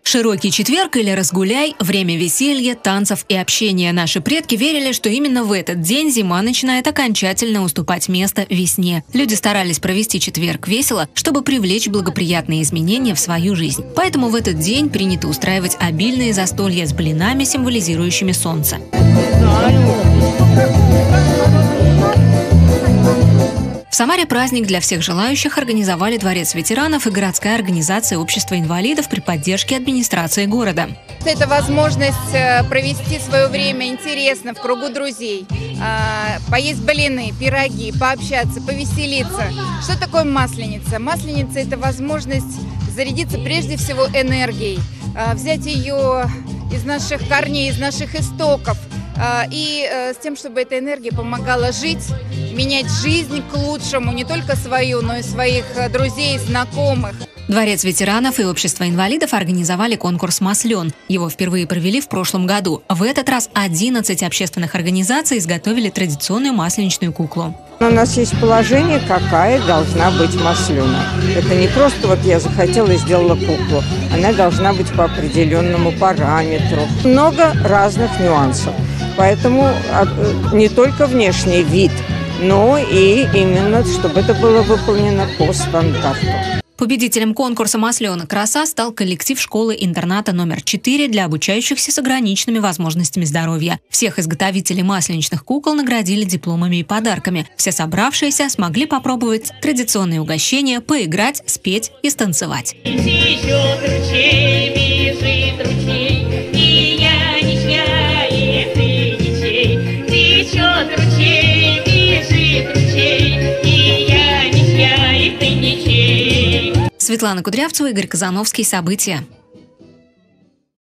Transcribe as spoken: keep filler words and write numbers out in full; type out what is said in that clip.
Широкий четверг или разгуляй – время веселья, танцев и общения. Наши предки верили, что именно в этот день зима начинает окончательно уступать место весне. Люди старались провести четверг весело, чтобы привлечь благоприятные изменения в свою жизнь. Поэтому в этот день принято устраивать обильные застолья с блинами, символизирующими солнце. В Самаре праздник для всех желающих организовали Дворец ветеранов и городская организация Общества инвалидов при поддержке администрации города. Это возможность провести свое время интересно в кругу друзей, поесть блины, пироги, пообщаться, повеселиться. Что такое Масленица? Масленица – это возможность зарядиться прежде всего энергией, взять ее из наших корней, из наших истоков, и с тем, чтобы эта энергия помогала жить, менять жизнь к лучшему, не только свою, но и своих друзей, знакомых. Дворец ветеранов и Общество инвалидов организовали конкурс «Маслен». Его впервые провели в прошлом году. В этот раз одиннадцать общественных организаций изготовили традиционную масленичную куклу. У нас есть положение, какая должна быть маслена. Это не просто вот я захотела и сделала куклу. Она должна быть по определенному параметру. Много разных нюансов. Поэтому не только внешний вид, но и именно, чтобы это было выполнено по стандарту. Победителем конкурса «Маслена краса» стал коллектив школы-интерната номер четыре для обучающихся с ограниченными возможностями здоровья. Всех изготовителей масленичных кукол наградили дипломами и подарками. Все собравшиеся смогли попробовать традиционные угощения, поиграть, спеть и станцевать. Светлана Кудрявцева, Игорь Казановский. События.